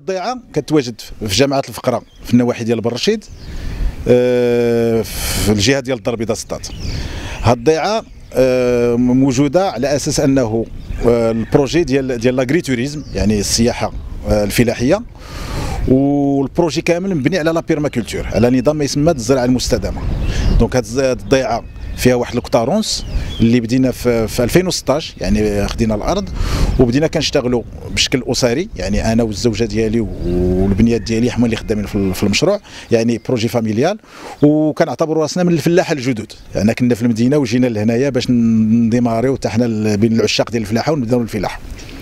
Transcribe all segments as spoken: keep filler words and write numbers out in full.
الضيعه كتواجد في جامعه الفقره في النواحي ديال برشيد في الجهه ديال الدار البيضاء سطات. هاد الضيعه موجوده على اساس انه البروجي ديال ديال لاغريتوريزم، يعني السياحه الفلاحيه، والبروجي كامل مبني على لا بيرماكولتور، على نظام ما يسمى الزراعه المستدامه. دونك هاد الضيعه فيها واحد الكتارونس اللي بدينا في, في ألفين وستطاش، يعني خدينا الارض وبدينا كنشتغلوا بشكل اسري، يعني انا والزوجه ديالي والبنيات ديالي حنا اللي خدامين في المشروع، يعني بروجي فاميليال، وكنعتبروا راسنا من الفلاحه الجدد. يعني كنا في المدينه وجينا لهنايا باش نديماريو حتى حنا بين العشاق ديال الفلاحه ونبداو الفلاحه.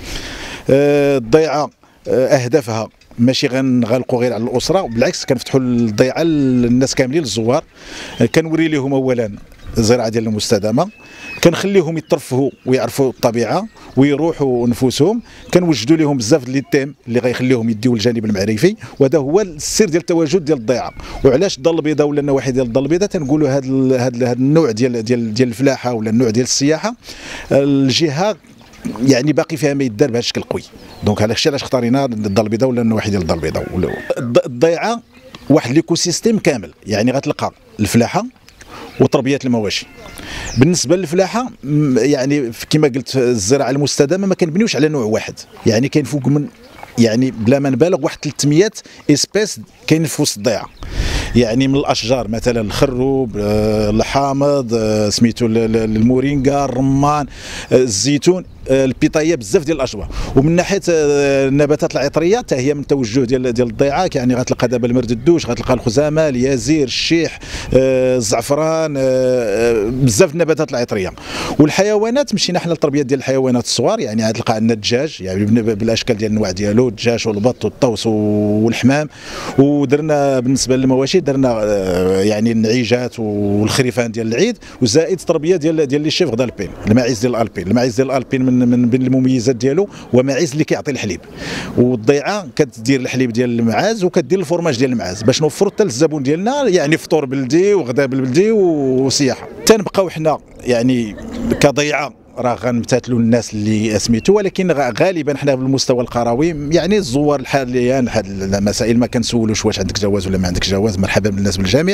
الضيعه اهدافها ماشي غنغلقوا غير على الاسره، بالعكس كنفتحوا الضيعه للناس كاملين، للزوار. كنوري لهم اولا الزراعه ديال المستدامه، كنخليهم يترفهوا ويعرفوا الطبيعه ويروحوا نفوسهم، كنوجدوا لهم بزاف ديال التيم اللي غيخليهم يديوا الجانب المعرفي، وهذا هو السر ديال التواجد ديال الضيعه. وعلاش الدار البيضاء ولا النواحي ديال الدار البيضاء تنقولوا هذا هذا النوع ديال ديال ديال الفلاحه ولا النوع ديال السياحه، الجهه يعني باقي فيها ما يدار بهذا الشكل قوي. دونك على الشيء علاش اختارينا الدار البيضاء ولا النواحي ديال الدار البيضاء. الضيعه واحد ليكو سيستيم كامل، يعني غتلقى الفلاحه وتربيه المواشي. بالنسبه للفلاحه يعني كما قلت الزراعه المستدامه ما كنبنيوش على نوع واحد، يعني كاين فوق من يعني بلا ما نبالغ واحد ثلاثمية اسبيس كاين في وسط الضيعه، يعني من الاشجار مثلا الخروب، الحامض، سميتو المورينغا، الرمان، الزيتون، البيطايه، بزاف ديال الاشجار. ومن ناحيه النباتات العطريه حتى هي من توجه ديال ديال الضيعه، يعني غتلقى دابا المرد الدوش، غتلقى الخزامه، اليازير، الشيح، الزعفران، بزاف النباتات العطريه. والحيوانات مشينا حنا للتربيه ديال الحيوانات الصغار، يعني غتلقى عندنا الدجاج يعني بالاشكال ديال الانواع ديالو، الدجاج والبط والطوس والحمام. ودرنا بالنسبه للمواشي درنا يعني النعيجات والخريفان ديال العيد، وزائد تربيه ديال ديال لي شيف دالبين، الماعز ديال الالبين. الماعز ديال الالبين من من بين المميزات ديالو هو ماعز اللي كيعطي الحليب، والضيعه كتدير الحليب ديال المعاز وكدير الفرماج ديال المعاز باش نوفروا حتى للزبون ديالنا يعني فطور بلدي وغدا بلدي وسياحه. تنبقاو حنا يعني كضيعه راه غنمتثلوا الناس اللي سميتو، ولكن غالبا حنا بالمستوى القروي يعني الزوار حاليا هاد المسائل ما كنسولوش واش عندك جواز ولا ما عندك جواز، مرحبا بالناس بالجميع.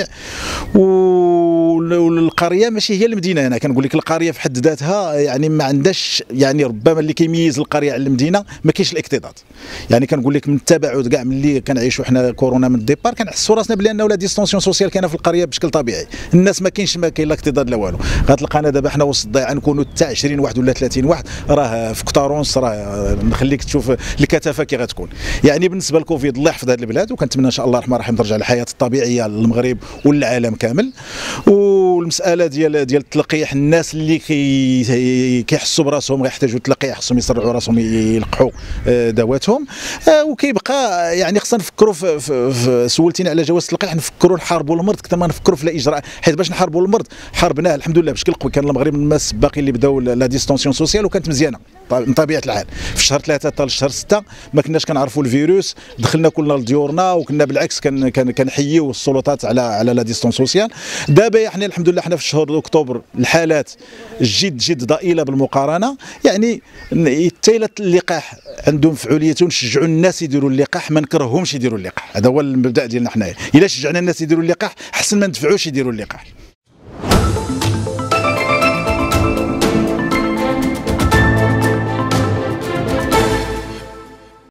والقريه ماشي هي المدينه، انا كنقول لك القريه في حد ذاتها يعني ما عندهاش، يعني ربما اللي كيميز القريه على المدينه ما كاينش الاكتظاظ. يعني كنقول لك من التباعد كاع ملي كنعيشوا حنا كورونا من الديبار كنحسوا راسنا بلي انه لا ديستونسيون سوسيال كاينه في القريه بشكل طبيعي، الناس ما كاينش ما كاين لا اكتظاظ لا والو. غتلقانا دابا حنا وسط الضيعه نكونوا حتى عشرين واحد ولا ثلاثين واحد، راه في كتارونس راه نخليك تشوف الكثافه كي غتكون. يعني بالنسبه للكوفيد الله يحفظ هذه البلاد، وكنتمنى ان شاء الله الرحمن الرحيم ترجع الحياه الطبيعيه للمغرب وللعالم كامل. والمساله ديال ديال التلقيح، الناس اللي كي كيحسوا براسهم غيحتاجوا التلقيح خصهم يسرعوا راسهم يلقحوا دواتهم. وكيبقى يعني خصنا نفكروا في, في, في سولتيني على جواز التلقيح، نفكروا نحاربوا المرض اكثر ما نفكروا في الاجراء، حيت باش نحاربوا المرض حاربناه الحمد لله بشكل قوي. كان المغرب من الناس باقي اللي بداو لا ديستونسيون سوسيال وكانت مزيانه من طبيعه الحال. في شهر ثلاثة حتى لشهر ستة ما كناش كنعرفوا الفيروس، دخلنا كلنا لديورنا وكنا بالعكس كان كنحييو السلطات على على لا ديستونس سوسيال. دابا احنا الحمد لله حنا في شهر اكتوبر الحالات جد جد ضئيله بالمقارنه، يعني التيلات اللقاح عندهم فعاليته، ونشجعوا الناس يديروا اللقاح، ما نكرههمش يديروا اللقاح. هذا هو المبدا ديالنا حنايا، الا شجعنا الناس يديروا اللقاح احسن ما ندفعوش يديروا اللقاح.